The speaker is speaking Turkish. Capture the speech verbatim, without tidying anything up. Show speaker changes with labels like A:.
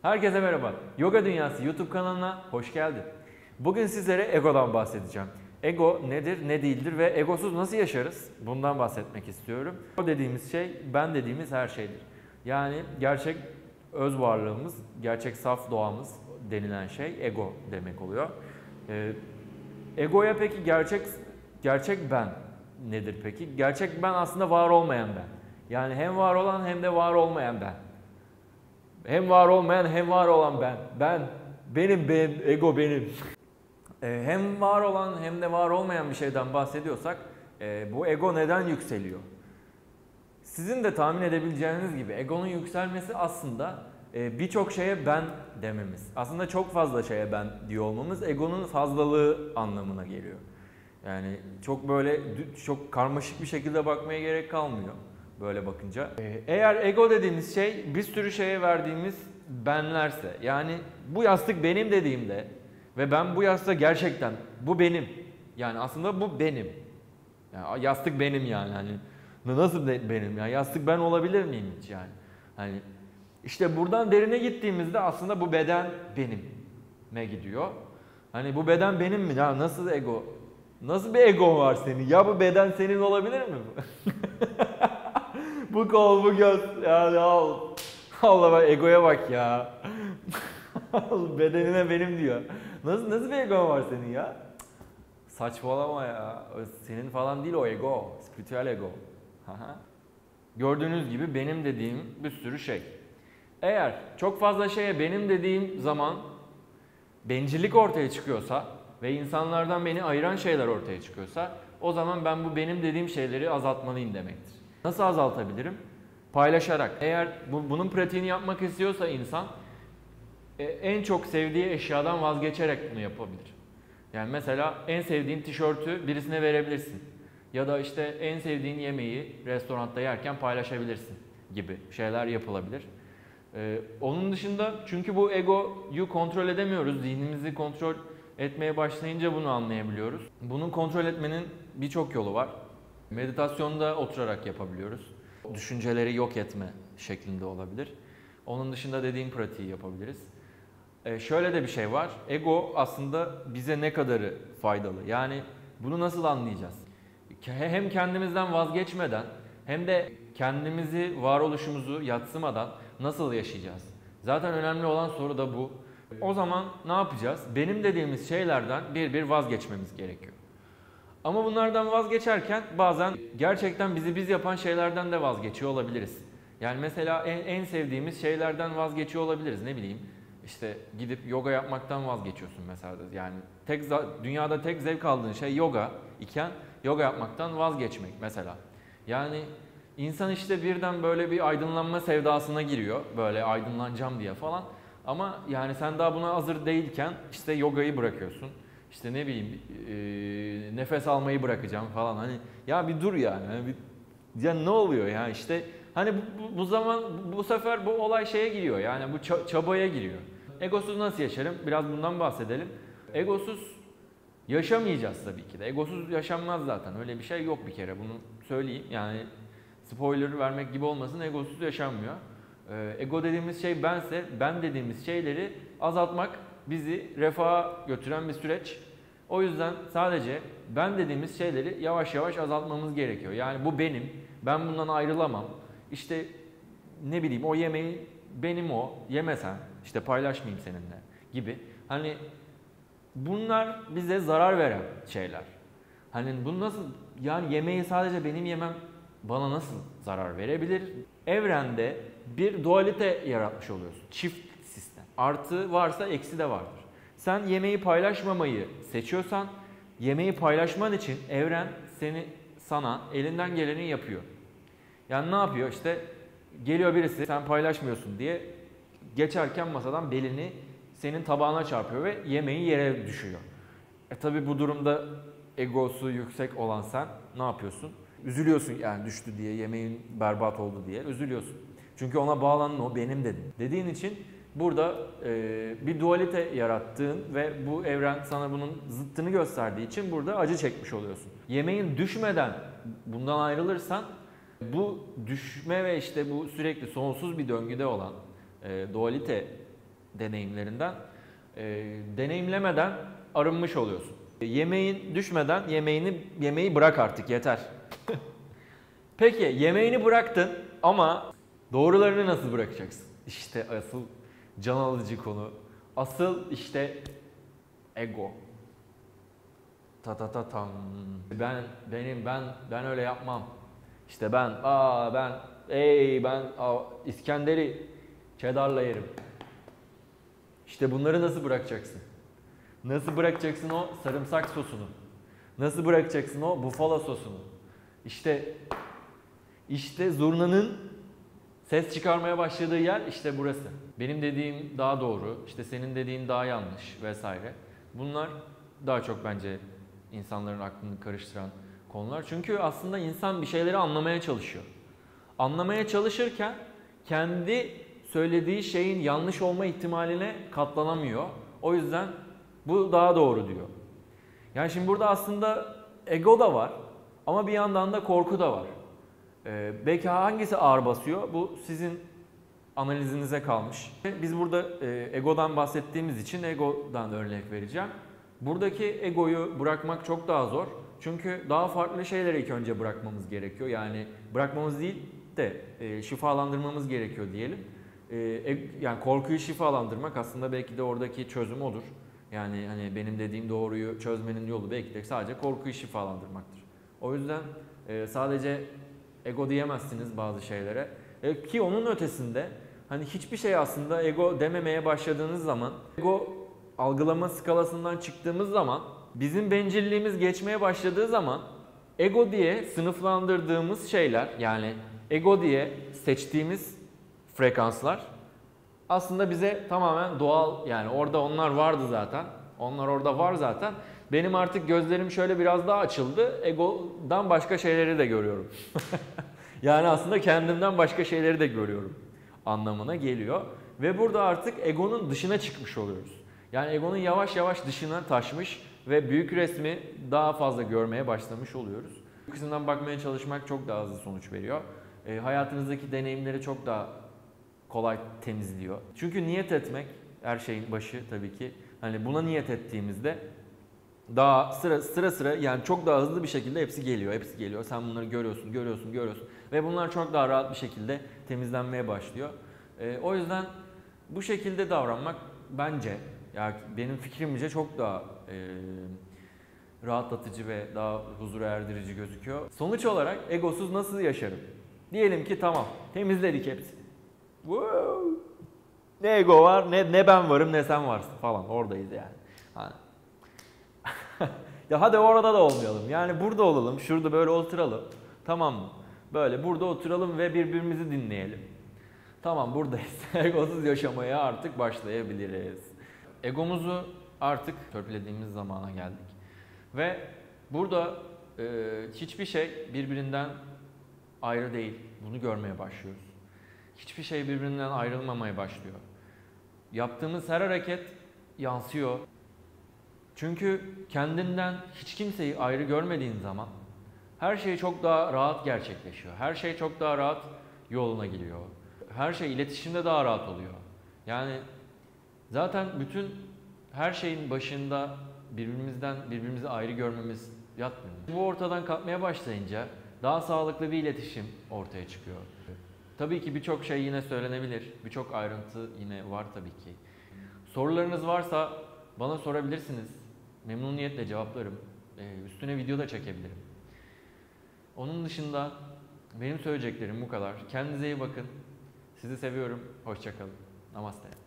A: Herkese merhaba. Yoga Dünyası YouTube kanalına hoş geldin. Bugün sizlere egodan bahsedeceğim. Ego nedir, ne değildir ve egosuz nasıl yaşarız? Bundan bahsetmek istiyorum. O dediğimiz şey, ben dediğimiz her şeydir. Yani gerçek öz varlığımız, gerçek saf doğamız denilen şey ego demek oluyor. Ee, egoya peki gerçek gerçek ben nedir peki? Gerçek ben aslında var olmayan ben. Yani hem var olan hem de var olmayan ben. Hem var olmayan hem var olan ben. Ben, benim, benim, ego benim. e, hem var olan hem de var olmayan bir şeyden bahsediyorsak e, bu ego neden yükseliyor? Sizin de tahmin edebileceğiniz gibi egonun yükselmesi aslında e, birçok şeye ben dememiz. Aslında çok fazla şeye ben diyor olmamız egonun fazlalığı anlamına geliyor. Yani çok böyle çok karmaşık bir şekilde bakmaya gerek kalmıyor. Böyle bakınca. Eğer ego dediğimiz şey bir sürü şeye verdiğimiz benlerse, yani bu yastık benim dediğimde ve ben bu yastık gerçekten bu benim. Yani aslında bu benim. Yani yastık benim yani. Hani nasıl benim ya? Yastık ben olabilir miyim hiç yani? Hani işte buradan derine gittiğimizde aslında bu beden benime gidiyor. Hani bu beden benim mi? Ya nasıl ego? Nasıl bir ego var senin? Ya bu beden senin olabilir mi? Bu kol, bu göz. Ya, ya Allah bak egoya bak ya. Bedenine benim diyor. Nasıl nasıl bir ego var senin ya? Saçmalama ya. Senin falan değil o ego. Spiritüel ego. Gördüğünüz gibi benim dediğim bir sürü şey. Eğer çok fazla şeye benim dediğim zaman bencillik ortaya çıkıyorsa ve insanlardan beni ayıran şeyler ortaya çıkıyorsa o zaman ben bu benim dediğim şeyleri azaltmalıyım demektir. Nasıl azaltabilirim? Paylaşarak. Eğer bu, bunun pratiğini yapmak istiyorsa insan e, en çok sevdiği eşyadan vazgeçerek bunu yapabilir. Yani mesela en sevdiğin tişörtü birisine verebilirsin. Ya da işte en sevdiğin yemeği restoranda yerken paylaşabilirsin gibi şeyler yapılabilir. Ee, onun dışında çünkü bu egoyu kontrol edemiyoruz. Zihnimizi kontrol etmeye başlayınca bunu anlayabiliyoruz. Bunu kontrol etmenin birçok yolu var. Meditasyonda oturarak yapabiliyoruz. Düşünceleri yok etme şeklinde olabilir. Onun dışında dediğim pratiği yapabiliriz. Ee, şöyle de bir şey var. Ego aslında bize ne kadarı faydalı? Yani bunu nasıl anlayacağız? Hem kendimizden vazgeçmeden hem de kendimizi, varoluşumuzu yadsımadan nasıl yaşayacağız? Zaten önemli olan soru da bu. O zaman ne yapacağız? Benim dediğimiz şeylerden bir bir vazgeçmemiz gerekiyor. Ama bunlardan vazgeçerken bazen gerçekten bizi biz yapan şeylerden de vazgeçiyor olabiliriz. Yani mesela en, en sevdiğimiz şeylerden vazgeçiyor olabiliriz. Ne bileyim işte gidip yoga yapmaktan vazgeçiyorsun mesela. Yani tek dünyada tek zevk aldığın şey yoga iken yoga yapmaktan vazgeçmek mesela. Yani insan işte birden böyle bir aydınlanma sevdasına giriyor. Böyle aydınlanacağım diye falan. Ama yani sen daha buna hazır değilken işte yogayı bırakıyorsun. İşte ne bileyim e, nefes almayı bırakacağım falan. Hani ya bir dur yani. Hani bir, ya ne oluyor ya işte hani bu, bu, bu zaman bu sefer bu olay şeye giriyor. Yani bu çabaya giriyor. Egosuz nasıl yaşarım? Biraz bundan bahsedelim. Egosuz yaşamayacağız tabii ki de. Egosuz yaşanmaz zaten. Öyle bir şey yok bir kere. Bunu söyleyeyim. Yani spoiler vermek gibi olmasın, egosuz yaşanmıyor. Ee, ego dediğimiz şey bense, ben dediğimiz şeyleri azaltmak bizi refaha götüren bir süreç. O yüzden sadece ben dediğimiz şeyleri yavaş yavaş azaltmamız gerekiyor. Yani bu benim, ben bundan ayrılamam. İşte ne bileyim o yemeği benim o, yemesen, işte paylaşmayayım seninle gibi. Hani bunlar bize zarar veren şeyler. Hani bu nasıl, yani yemeği sadece benim yemem bana nasıl zarar verebilir? Evrende bir dualite yaratmış oluyorsun. Çift sistem. Artı varsa eksi de vardır. Sen yemeği paylaşmamayı seçiyorsan, yemeği paylaşman için evren seni sana elinden geleni yapıyor. Yani ne yapıyor? İşte geliyor birisi sen paylaşmıyorsun diye geçerken masadan belini senin tabağına çarpıyor ve yemeği yere düşüyor. E tabi bu durumda egosu yüksek olan sen ne yapıyorsun? Üzülüyorsun yani düştü diye, yemeğin berbat oldu diye üzülüyorsun. Çünkü ona bağlandın, o benim dedin. Dediğin için burada e, bir dualite yarattığın ve bu evren sana bunun zıttını gösterdiği için burada acı çekmiş oluyorsun. Yemeğin düşmeden bundan ayrılırsan bu düşme ve işte bu sürekli sonsuz bir döngüde olan e, dualite deneyimlerinden. E, deneyimlemeden arınmış oluyorsun. Yemeğin düşmeden yemeğini yemeği bırak artık, yeter. Peki yemeğini bıraktın ama doğrularını nasıl bırakacaksın? İşte asıl can alıcı konu. Asıl işte ego. Ta ta ta tam. Ben benim ben ben öyle yapmam. İşte ben aa ben ey ben aa, İskender'i cheddar'la yerim. İşte bunları nasıl bırakacaksın? Nasıl bırakacaksın o sarımsak sosunu? Nasıl bırakacaksın o bufala sosunu? İşte işte zurnanın ses çıkarmaya başladığı yer işte burası. Benim dediğim daha doğru, işte senin dediğin daha yanlış vesaire. Bunlar daha çok bence insanların aklını karıştıran konular. Çünkü aslında insan bir şeyleri anlamaya çalışıyor. Anlamaya çalışırken kendi söylediği şeyin yanlış olma ihtimaline katlanamıyor. O yüzden bu daha doğru diyor. Yani şimdi burada aslında ego da var ama bir yandan da korku da var. Ee, belki hangisi ağır basıyor? Bu sizin analizinize kalmış. Biz burada e, egodan bahsettiğimiz için egodan örnek vereceğim. Buradaki egoyu bırakmak çok daha zor. Çünkü daha farklı şeyleri ilk önce bırakmamız gerekiyor. Yani bırakmamız değil de e, şifalandırmamız gerekiyor diyelim. E, e, yani korkuyu şifalandırmak aslında belki de oradaki çözüm odur. Yani hani benim dediğim doğruyu çözmenin yolu belki de sadece korkuyu şifalandırmaktır. O yüzden e, sadece ego diyemezsiniz bazı şeylere. E, ki onun ötesinde hani hiçbir şey aslında ego dememeye başladığınız zaman, ego algılama skalasından çıktığımız zaman, bizim bencilliğimiz geçmeye başladığı zaman ego diye sınıflandırdığımız şeyler, yani ego diye seçtiğimiz frekanslar aslında bize tamamen doğal, yani orada onlar vardı zaten. Onlar orada var zaten. Benim artık gözlerim şöyle biraz daha açıldı. Egodan başka şeyleri de görüyorum. Yani aslında kendimden başka şeyleri de görüyorum anlamına geliyor. Ve burada artık egonun dışına çıkmış oluyoruz. Yani egonun yavaş yavaş dışına taşmış ve büyük resmi daha fazla görmeye başlamış oluyoruz. Bu kısımdan bakmaya çalışmak çok daha hızlı sonuç veriyor. E, hayatınızdaki deneyimleri çok daha kolay temizliyor. Çünkü niyet etmek her şeyin başı tabii ki. Hani buna niyet ettiğimizde daha sıra sıra sıra yani çok daha hızlı bir şekilde hepsi geliyor. Hepsi geliyor. Sen bunları görüyorsun, görüyorsun, görüyorsun. Ve bunlar çok daha rahat bir şekilde temizlenmeye başlıyor. Ee, o yüzden bu şekilde davranmak bence, yani benim fikrimce çok daha e, rahatlatıcı ve daha huzura erdirici gözüküyor. Sonuç olarak egosuz nasıl yaşarım? Diyelim ki tamam, temizledik hepsini. Wow. Ne ego var, ne, ne ben varım, ne sen varsın falan. Oradayız yani. Hani. Ya hadi orada da olmayalım. Yani burada olalım, şurada böyle oturalım. Tamam mı? Böyle burada oturalım ve birbirimizi dinleyelim. Tamam, buradayız. Egosuz yaşamaya artık başlayabiliriz. Egomuzu artık törpülediğimiz zamana geldik. Ve burada e, hiçbir şey birbirinden ayrı değil. Bunu görmeye başlıyoruz. Hiçbir şey birbirinden ayrılmamaya başlıyor. Yaptığımız her hareket yansıyor. Çünkü kendinden hiç kimseyi ayrı görmediğin zaman her şey çok daha rahat gerçekleşiyor. Her şey çok daha rahat yoluna giriyor. Her şey iletişimde daha rahat oluyor. Yani zaten bütün her şeyin başında birbirimizden birbirimizi ayrı görmemiz yatmıyor. Bu ortadan kalkmaya başlayınca daha sağlıklı bir iletişim ortaya çıkıyor. Tabii ki birçok şey yine söylenebilir. Birçok ayrıntı yine var tabii ki. Sorularınız varsa bana sorabilirsiniz. Memnuniyetle cevaplarım. Ee, üstüne video da çekebilirim. Onun dışında benim söyleyeceklerim bu kadar. Kendinize iyi bakın. Sizi seviyorum. Hoşça kalın. Namaste.